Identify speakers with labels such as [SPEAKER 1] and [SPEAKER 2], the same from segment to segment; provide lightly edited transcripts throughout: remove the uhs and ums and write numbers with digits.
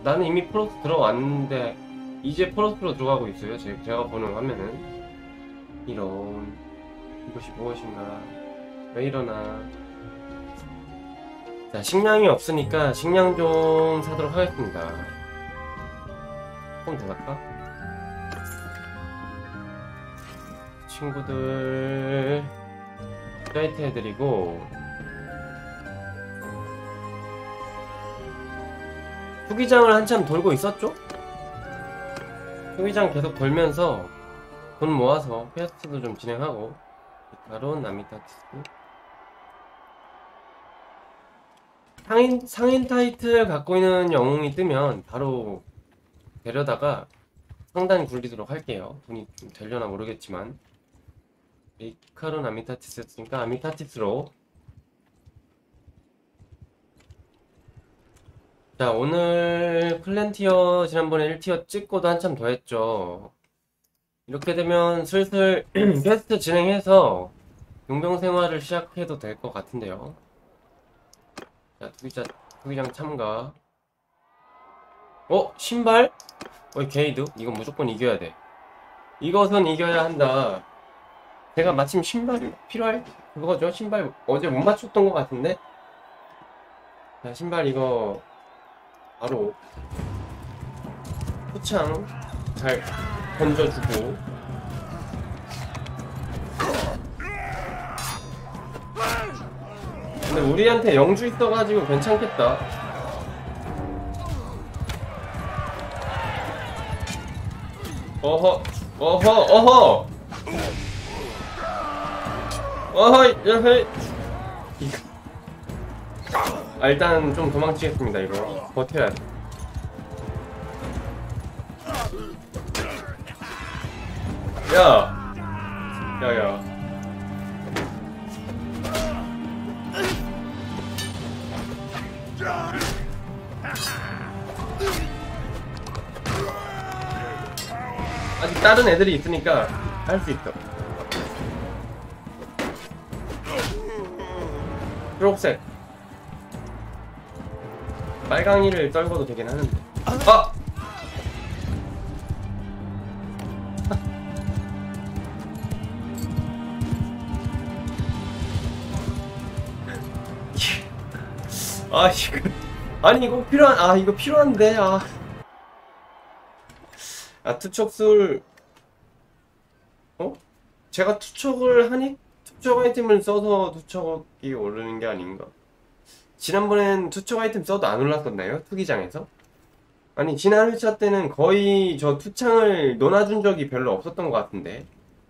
[SPEAKER 1] 나는 이미 프로스 들어왔는데 이제 프로스로 들어가고 있어요. 제가 보는 화면은. 이런, 이것이 무엇인가, 왜 이러나. 자, 식량이 없으니까 식량 좀 사도록 하겠습니다. 조금 더 갈까? 친구들 사이트 해드리고, 투기장을 한참 돌고 있었죠? 투기장 계속 돌면서 돈 모아서 퀘스트도 좀 진행하고. 이카론, 아미타티스. 상인 타이틀 갖고 있는 영웅이 뜨면 바로 데려다가 상단 굴리도록 할게요. 돈이 좀 되려나 모르겠지만. 이카론, 아미타티스 였으니까 아미타티스로. 자, 오늘 클랜티어 지난번에 1티어 찍고도 한참 더 했죠. 이렇게 되면 슬슬 퀘스트 진행해서 용병 생활을 시작해도 될 것 같은데요. 자, 투기장 참가. 신발? 게이드? 이건 무조건 이겨야 돼. 이것은 이겨야 한다. 제가 마침 신발이 필요할 그거죠. 신발 어제 못 맞췄던 것 같은데. 자, 신발 이거 바로 포창 잘 던져주고. 근데 우리한테 영주 있어가지고 괜찮겠다. 어허 야헤. 일단 좀 도망치겠습니다. 이거 버텨야 돼. 야야. 아직 다른 애들이 있으니까 할 수 있어. 초록색 빨강이를 떨궈도 되긴 하는데. 이거 아니 이거 이거 필요한데. 투척술. 제가 투척을 하니 투척 아이템을 써서 투척이 오르는 게 아닌가? 지난번엔 투척 아이템 써도 안 올랐었나요? 투기장에서? 아니 지난 회차 때는 거의 저 투창을 논아준 적이 별로 없었던 것 같은데.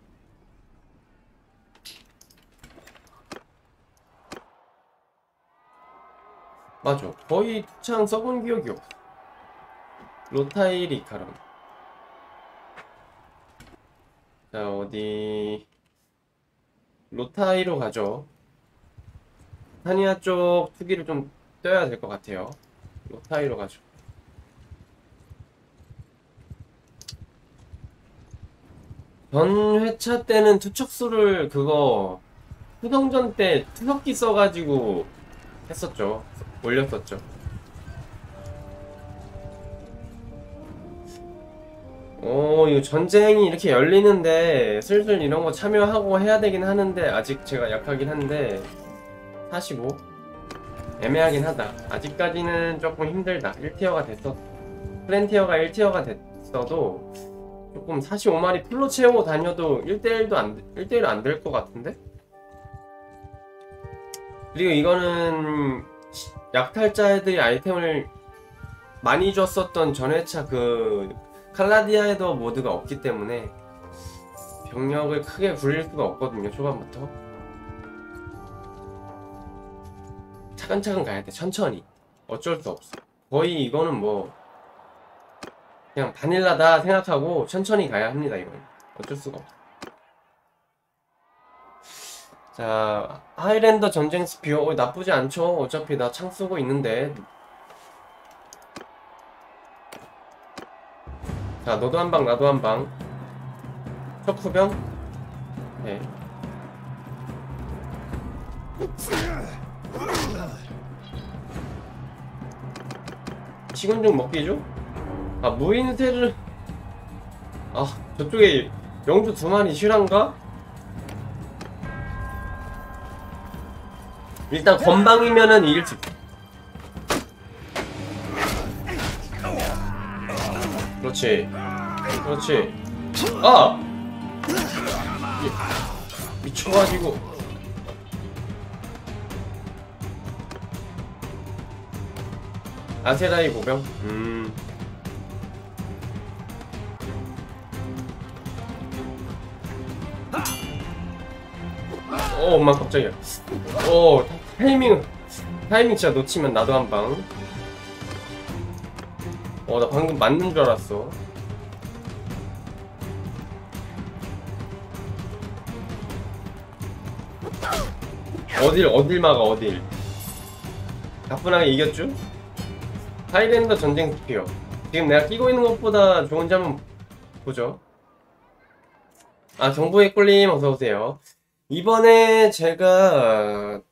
[SPEAKER 1] 맞아, 거의 투창 써본 기억이 없어. 로타일 이카론. 자, 어디 로타이로 가죠. 타니아 쪽 투기를 좀 떠야 될 것 같아요. 로타이로 가죠. 전 회차 때는 투척수를 그거 후성전 때 투석기 써가지고 했었죠. 올렸었죠. 이거 전쟁이 이렇게 열리는데 슬슬 이런 거 참여하고 해야 되긴 하는데, 아직 제가 약하긴 한데 45? 애매하긴 하다. 아직까지는 조금 힘들다. 1티어가 됐어. 플랜티어가 1티어가 됐어도 조금 45마리 풀로 채우고 다녀도 1대1도 안 될 것 같은데? 그리고 이거는 약탈자들이 아이템을 많이 줬었던 전회차 칼라디아에도 모드가 없기 때문에 병력을 크게 굴릴 수가 없거든요. 초반부터 차근차근 가야 돼. 천천히. 어쩔 수 없어. 거의 이거는 뭐 그냥 바닐라다 생각하고 천천히 가야 합니다. 이건 어쩔 수가 없어. 자, 하이랜더 전쟁 스피어. 나쁘지 않죠. 어차피 나 창 쓰고 있는데. 자, 너도 한 방, 나도 한 방. 척후병? 네. 식은죽 먹기죠? 아 무인세를 아 저쪽에 영주 2마리 실한가? 일단 건방이면은 이길 수 있다. 그렇지 그렇지 아! 미쳐가지고 아세라이 보병? 엄마 깜짝이야. 타이밍 진짜 놓치면 나도 한방. 나 방금 맞는 줄 알았어. 어딜 막아, 어딜. 가뿐하게 이겼죠? 하이랜더 전쟁 스피어. 지금 내가 끼고 있는 것보다 좋은지 한번 보죠. 아, 정보의 꿀님 어서오세요. 이번에 제가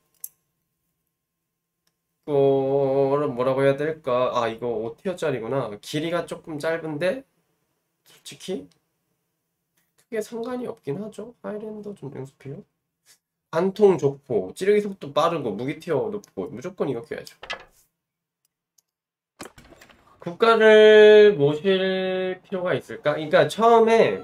[SPEAKER 1] 뭐라고 해야 될까? 아, 이거 5티어짜리구나. 길이가 조금 짧은데 솔직히 크게 상관이 없긴 하죠. 하이랜더 전쟁 스피어. 관통 좋고 찌르기 속도 빠르고 무기티어 높고 무조건 이거 껴야죠. 국가를 모실 필요가 있을까? 그러니까 처음에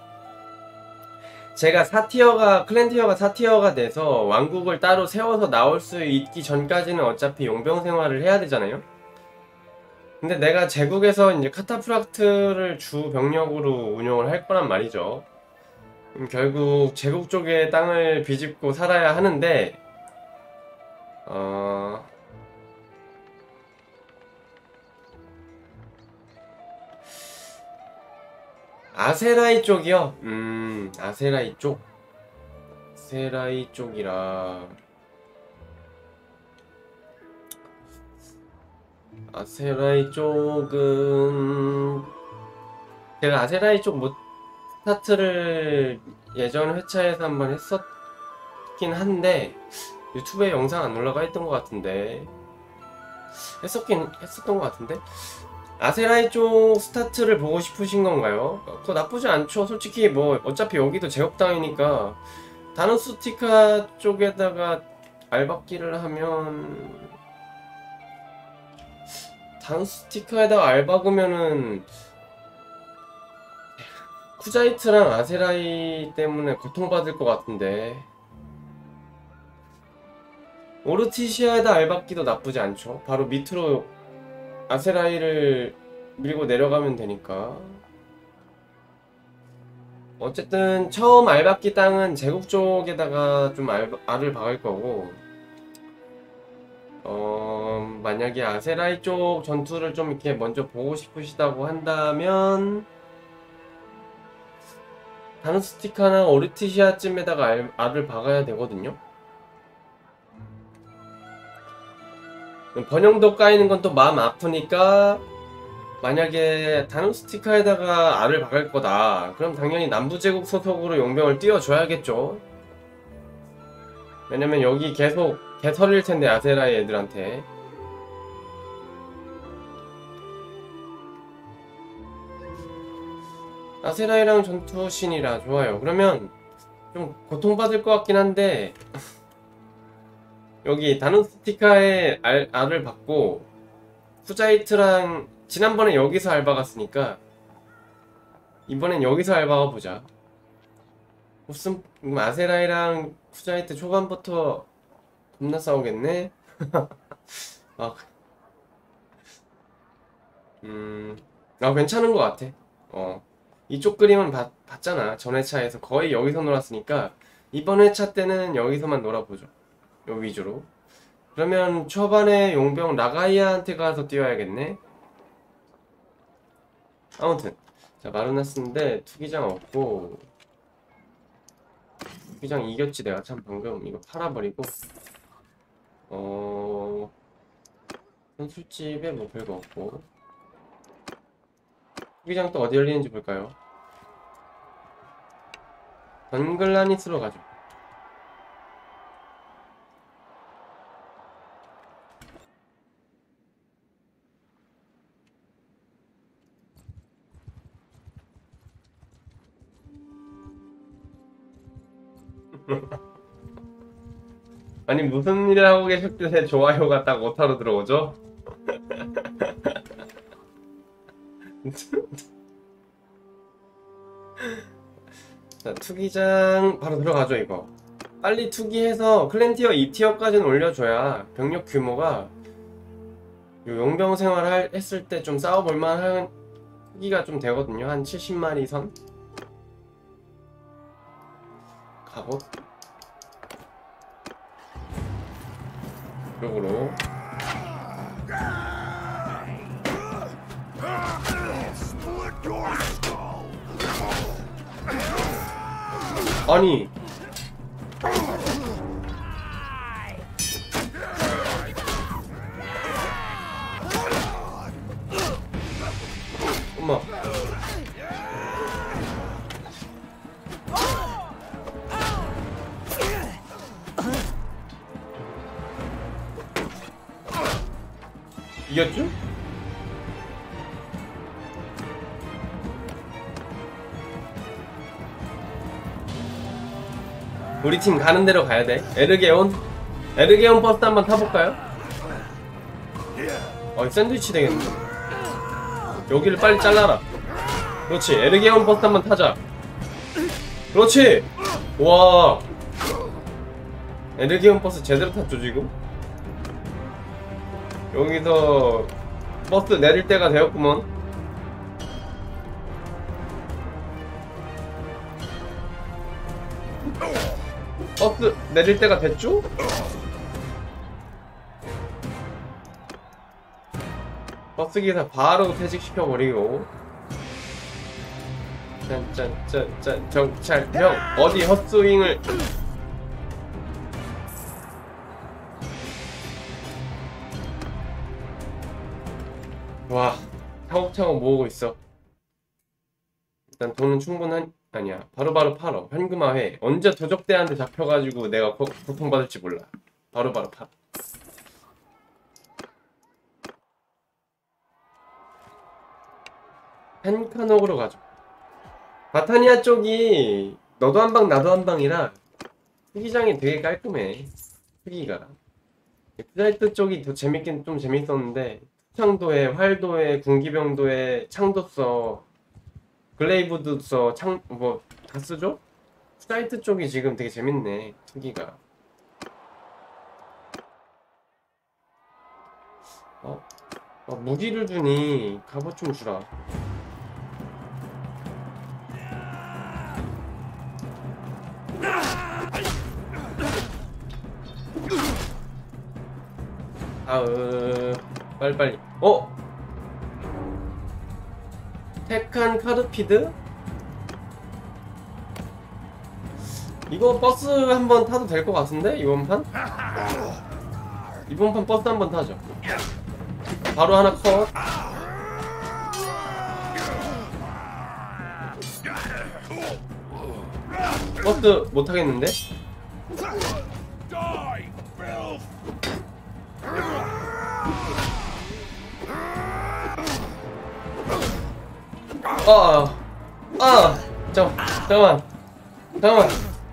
[SPEAKER 1] 제가 클랜 티어가 4티어가 돼서 왕국을 따로 세워서 나올 수 있기 전까지는 어차피 용병 생활을 해야 되잖아요. 근데 내가 제국에서 이제 카타프락트를 주 병력으로 운영을 할 거란 말이죠. 결국 제국 쪽의 땅을 비집고 살아야 하는데 아세라이 쪽이요? 아세라이 쪽? 아세라이 쪽이라 아세라이 쪽은 제가 아세라이 쪽 스타트를 예전 회차에서 한번 했었긴 한데 유튜브에 영상 안 올라가 있던 것 같은데 했었던 것 같은데 아세라이 쪽 스타트를 보고 싶으신 건가요? 그거 나쁘지 않죠. 솔직히 뭐 어차피 여기도 제국당이니까 다누스티카 쪽에다가 알박기를 하면 다누스티카에다가 알박으면은 쿠자이트랑 아세라이 때문에 고통받을 것 같은데 오르티시아에다 알박기도 나쁘지 않죠. 바로 밑으로 아세라이를 밀고 내려가면 되니까. 어쨌든 처음 알박기 땅은 제국 쪽에다가 좀 알을 박을 거고 만약에 아세라이 쪽 전투를 좀 이렇게 먼저 보고 싶으시다고 한다면 다누스티카나 오르티시아쯤에다가 알을 박아야 되거든요. 번영도 까이는 건 또 마음 아프니까 만약에 다누스티카에다가 알을 박을 거다 그럼 당연히 남부제국 소속으로 용병을 띄워줘야겠죠. 왜냐면 여기 계속 개설일 텐데 아세라이 애들한테. 아세라이랑 전투신이라 좋아요. 그러면 좀 고통받을 것 같긴 한데 여기 다누스티카에 알을 받고 쿠자이트랑 지난번에 여기서 알 박았으니까 이번엔 여기서 알 박아보자. 무슨 아세라이랑 쿠자이트 초반부터 겁나 싸우겠네. 아, 괜찮은 것 같아. 이쪽 그림은 봤잖아. 전 회차에서 거의 여기서 놀았으니까 이번 회차 때는 여기서만 놀아보죠. 요 위주로. 그러면 초반에 용병 라가이아한테 가서 뛰어야겠네. 아무튼 자 마르나스인데 투기장 없고 투기장 이겼지 내가 참 방금. 이거 팔아버리고 선술집에 뭐 별거 없고 투기장 또 어디 열리는지 볼까요? 던글라니스로 가죠. 아니 무슨 일을 하고 계셨길래 좋아요가 딱 오타로 들어오죠? 자, 투기장 바로 들어가죠. 이거 빨리 투기해서 클랜티어 2티어까지는 올려줘야 병력 규모가 요 용병 생활 했을 때 좀 싸워볼만 한 투기가 좀 되거든요. 한 70마리 선 갑옷 이쪽으로 아니 엄마 이겼죠? 우리 팀 가는 대로 가야 돼. 에르게온 버스 한번 타볼까요? 샌드위치 되겠는데? 여기를 빨리 잘라라. 그렇지. 에르게온 버스 한번 타자. 그렇지. 와, 에르게온 버스 제대로 탔죠 지금? 여기서 버스 내릴 때가 되었구먼. 버스 내릴 때가 됐죠? 버스 기사 바로 퇴직시켜버리고. 짠짠짠짠 정찰병 어디 헛스윙을. 와, 차곡차곡 모으고 있어. 일단 돈은 충분한. 아니야, 바로바로 팔어. 현금화해. 언제 도적대한테 잡혀가지고 내가 고통받을지 몰라. 바로바로 팔어. 펜카녹으로 가죠. 바타니아 쪽이 너도 한 방 나도 한 방이라 투기장이 되게 깔끔해. 투기가 엑사이트 쪽이 더 재밌긴 좀 재밌었는데, 창도에 활도에 군기병도에 창도 써, 글레이브도 써, 창 뭐 다 쓰죠? 사이트 쪽이 지금 되게 재밌네. 투기가. 무기를 주니 갑옷 좀 주라. 빨리빨리. 테칸 카르피드? 이거 버스 한번 타도 될 것 같은데? 이번 판? 이번 판 버스 한번 타죠. 바로 하나 컷. 버스 못 타겠는데? 잠깐만.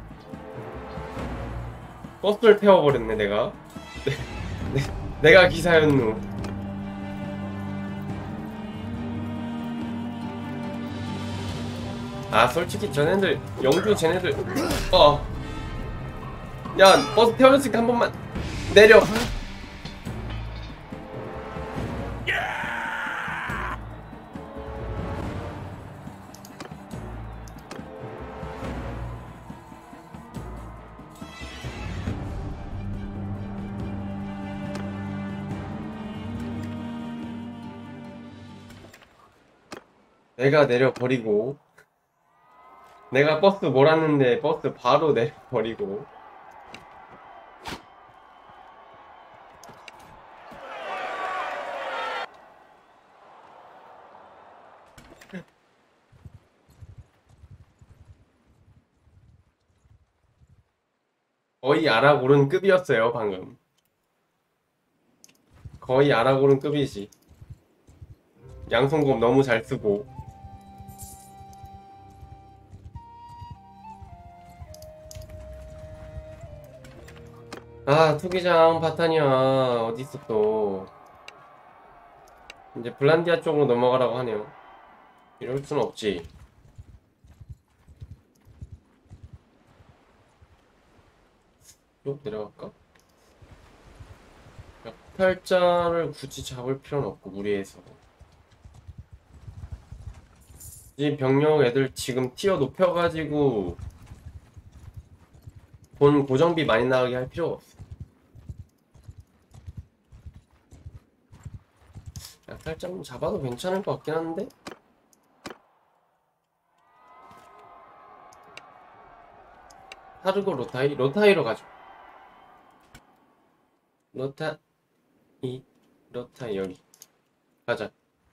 [SPEAKER 1] 버스를 태워버렸네 내가. 내가 기사였누. 솔직히 쟤네들 영주 쟤네들 야, 버스 태워줬으니까 한 번만 내려. 내가 내려버리고, 내가 버스 몰았는데 버스 바로 내려버리고. 거의 아라고른 급이었어요 방금. 거의 아라고른 급이지. 양손검 너무 잘 쓰고. 아, 투기장 바탄이야. 어딨어 또. 이제 블란디아 쪽으로 넘어가라고 하네요. 이럴 순 없지. 쭉 내려갈까? 약탈자를 굳이 잡을 필요는 없고, 무리해서. 이 병력 애들 지금 티어 높여가지고 본 고정비 많이 나가게 할 필요가 없어. 약탈자 잡아도 괜찮을 것 같긴 한데? 타르고 로타이? 로타이로 가죠. 로타이 여기 가자.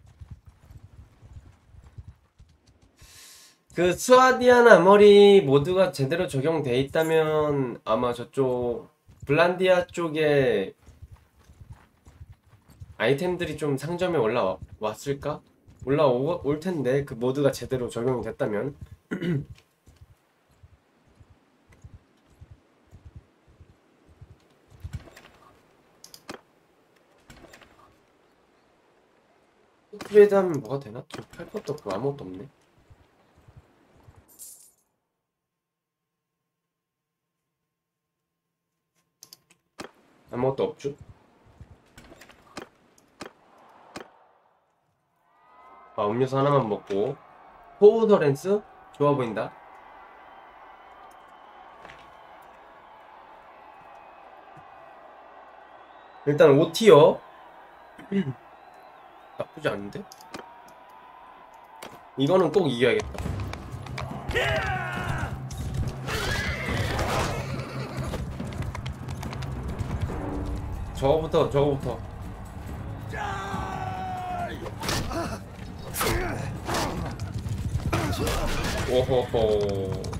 [SPEAKER 1] 그 스와디아나 아머리 모두가 제대로 적용돼 있다면 아마 저쪽 블란디아 쪽에 아이템들이 좀 상점에 올라왔을까? 올라올 텐데 그 모드가 제대로 적용이 됐다면. 업그레이드 하면 뭐가 되나? 좀 팔 것도 없고 아무것도 없네. 아무것도 없죠? 아, 음료수 하나만 먹고. 포우더랜스? 좋아 보인다. 일단 5티어 나쁘지 않은데? 이거는 꼭 이겨야겠다. 저거부터 오호호.